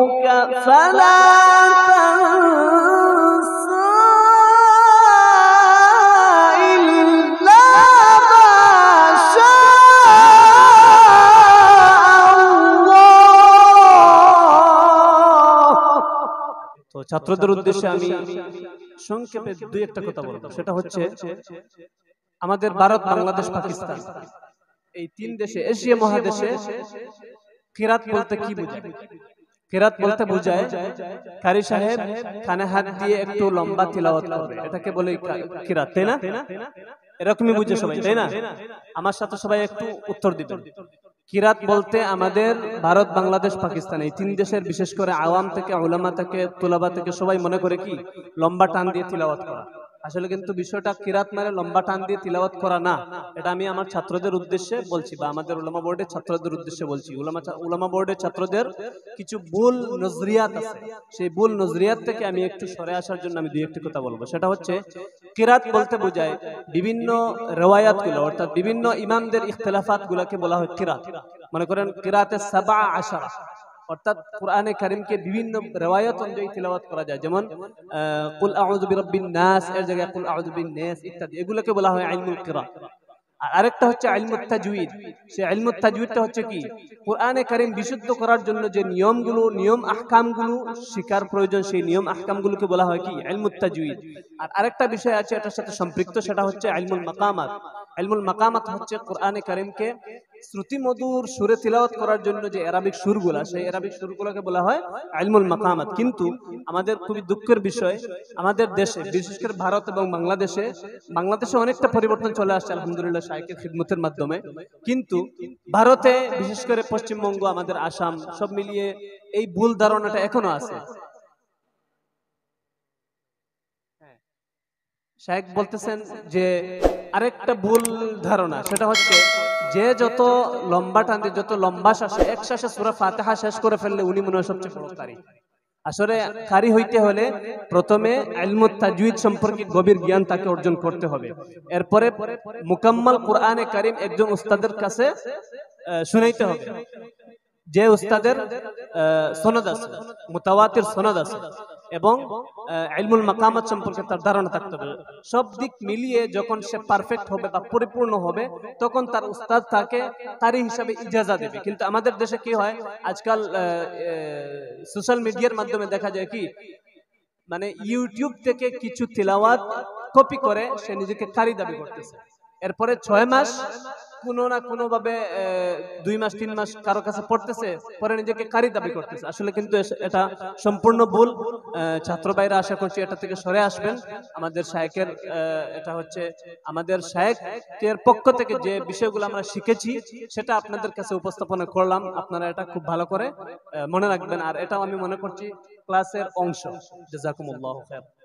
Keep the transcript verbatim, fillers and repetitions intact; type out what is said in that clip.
ربك فلا تنسى إلا ما شاء الله। তো ছাত্রদের উদ্দেশ্যে আমি সংক্ষেপে দুই একটা কথা বলবো, সেটা হচ্ছে আমাদের ভারত, বাংলাদেশ, পাকিস্তান এই তিন দেশে, এশিয়া মহাদেশে কিরাত বলতে কি বোঝায়? কিরাত বলতে বোঝায় কারি সাহেব কানে হাত দিয়ে একটু লম্বা তিলাওয়াত করবে, এটাকে বলে কিরাত, তাই না? এরকমই বুঝে সবাই, তাই না? আমার সাথে সবাই একটু উত্তর দিবেন। কিরাত বলতে আমাদের ভারত, বাংলাদেশ, পাকিস্তান এই তিন দেশের বিশেষ করে আওয়াম থেকে, উলামা থেকে, তুলাবা থেকে সবাই মনে করে কি লম্বা টান দিয়ে তিলাওয়াত করা। আসলে কিন্তু বিষয়টা কিরাত মানে লম্বা টান দিয়ে তিলাওয়াত করা না। এটা আমি আমার ছাত্রদের উদ্দেশ্যে বলছি, বা আমাদের উলামা বোর্ডের ছাত্রদের উদ্দেশ্যে বলছি। উলামা উলামা বোর্ডের ছাত্রদের কিছু ভুল নজরিয়াত আছে, সেই ভুল নজরিয়াত থেকে আমি একটু সরে আসার জন্য আমি দুই একটি কথা বলবো। সেটা হচ্ছে কিরাত বলতে বোঝায় বিভিন্ন রিওয়ায়াত গুলো, অর্থাৎ বিভিন্ন ইমামদের ইখতিলাফাত গুলোকে বলা হয় কিরাত। মনে করেন কিরাতে সাবা আশারা, অর্থাৎ কোরআনে কারীমকে বিভিন্ন রিওয়ায়াত অনুযায়ী তিলাওয়াত করা যায়। যেমন কুল আউযু বিরাব্বিন নাস এর জায়গায় কুল আউযু বিন নাস ইত্যাদি, এগুলোকে বলা হয় ইলমুল কিরাত। আর আরেকটা হচ্ছে ইলমুত তাজউইদ। সেই ইলমুত তাজউইদটা হচ্ছে কি কোরআনে কারীম বিশুদ্ধ করার জন্য যে নিয়মগুলো, নিয়ম আহকামগুলো শিকার প্রয়োজন, সেই নিয়ম আহকামগুলোকে বলা হয় কি ইলমুত তাজউইদ। আর আরেকটা বিষয় আছে এটার সাথে সম্পৃক্ত, সেটা হচ্ছে ইলমুল মাকামাত। ইলমুল মাকামাত হচ্ছে কোরআনে কারীমকে শ্রুতি মধুর সুরে তিলাওয়াত করার জন্য যে আরবিক সুরগুলা, সেই আরবিক সুরগুলোকে বলা হয় ইলমুল মাকামাত। কিন্তু আমাদের খুবই দুঃখের বিষয়, আমাদের দেশে বিশেষ করে ভারত এবং বাংলাদেশে, বাংলাদেশে অনেকটা পরিবর্তন চলে আসছে আলহামদুলিল্লাহ শাইখের খিদমতের মাধ্যমে, কিন্তু ভারতে বিশেষ করে পশ্চিমবঙ্গ, আমাদের আসাম সব মিলিয়ে এই ভুল ধারণাটা এখনো আছে। শাইখ বলতেছেন যে আরেকটা ভুল ধারণা, সেটা হচ্ছে যে যত লম্বা টান দিয়ে, যত লম্বা শ্বাসে এক শ্বাসে সূরা ফাতিহা শেষ করে ফেললে উনি মনে হয় সবচেয়ে বড় কারি। আসলে কারি হইতে হলে প্রথমে ইলমুত তাজউইদ সম্পর্কে গভীর জ্ঞান তাকে অর্জন করতে হবে। এরপরে মুকাম্মাল কোরআনে কারীম একজন উস্তাদের কাছে শুনাইতে হবে, যে উস্তাদের সনদ আছে, মুতাওয়াতির সনদ আছে, এবং ইলমুল মাকামাত সম্পর্কে তার ধারণা থাকতে হবে। সব দিক মিলিয়ে যখন সে পারফেক্ট হবে বা পরিপূর্ণ হবে, তখন তার উস্তাদ তাকে কারি হিসাবে ইজাজা দেবে। কিন্তু আমাদের দেশে কি হয়, আজকাল সোশ্যাল মিডিয়ার মাধ্যমে দেখা যায় কি মানে ইউটিউব থেকে কিছু তিলাওয়াত কপি করে সে নিজেকে কারি দাবি করতেছে। এরপরে ছয় মাস কোনো না কোনো ভাবে দুই মাস তিন মাস কারো কাছে পড়তেছে, পরে নিজেকে কারি দাবি করতেছে। আসলে কিন্তু এটা সম্পূর্ণ ভুল। ছাত্র ভাইরা আশা করছি এটা থেকে সরে আসবেন। আমাদের শাইখের এটা হচ্ছে আমাদের শাইখের পক্ষ থেকে যে বিষয়গুলো আমরা শিখেছি সেটা আপনাদের কাছে উপস্থাপনা করলাম। আপনারা এটা খুব ভালো করে মনে রাখবেন, আর এটাও আমি মনে করছি ক্লাসের অংশ। জাযাকুমুল্লাহু খায়র।